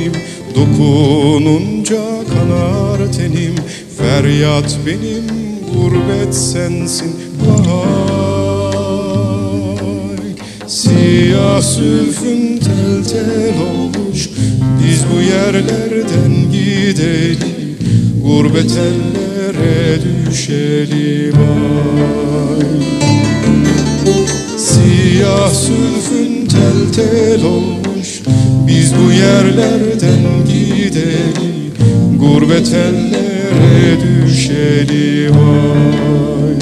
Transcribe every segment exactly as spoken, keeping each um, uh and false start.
benim, dokununca kanar tenim. Feryat benim, gurbet sensin. Vay, siyah sülfün tel tel olmuş, biz bu yerlerden gidelim, gurbet ellere düşelim. Ay, siyah sülfün tel tel olmuş, biz bu yerlerden gidelim, gurbet ellere düşelim. Ay,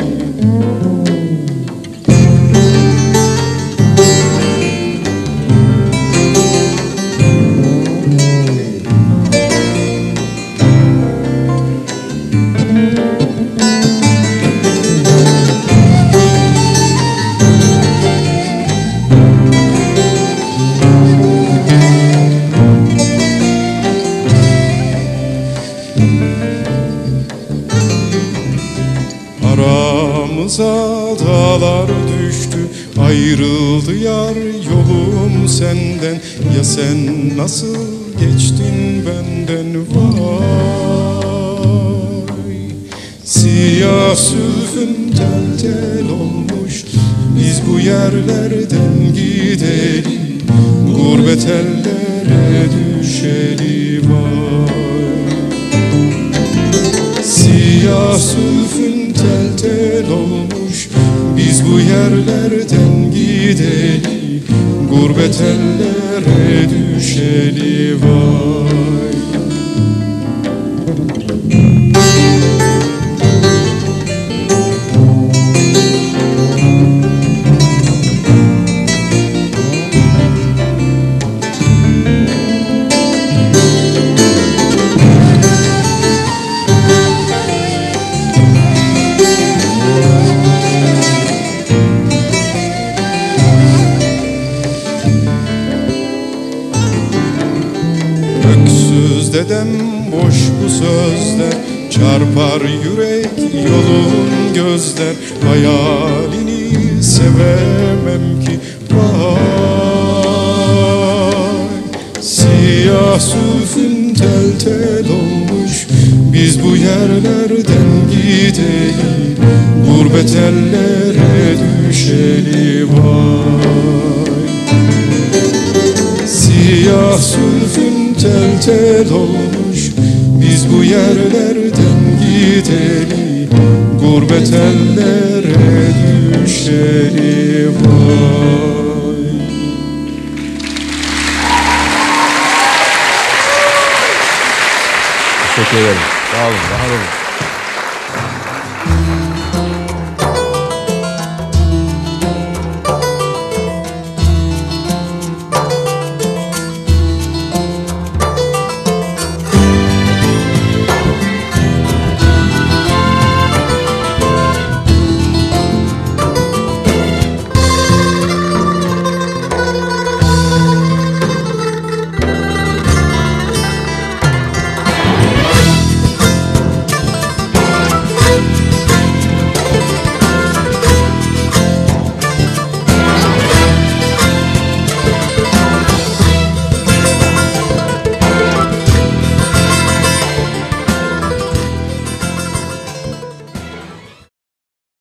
aramıza dağlar düştü, ayrıldı yar yolum senden. Ya sen nasıl geçtin benden? Vay, siyah sülfün tel tel olmuş, biz bu yerlerden gidelim, gurbet ellere düşelim. Vay, siyah sülfün tel tel olmuş, biz bu yerlerden gidelim, gurbet ellere düşelim. Vay, öksüz dedem boş bu sözler, çarpar yürek yolun gözler. Hayalini sevemem ki. Vay, siyah sülfün tel tel olmuş, biz bu yerlerden gidelim, gurbet ellere düşelim. Vay, siyah sülfün tel tel olmuş, biz bu yerlerden gidelim, gurbet ellere düşelim. Vay. Teşekkür ederim. Sağ olun. Daha olun.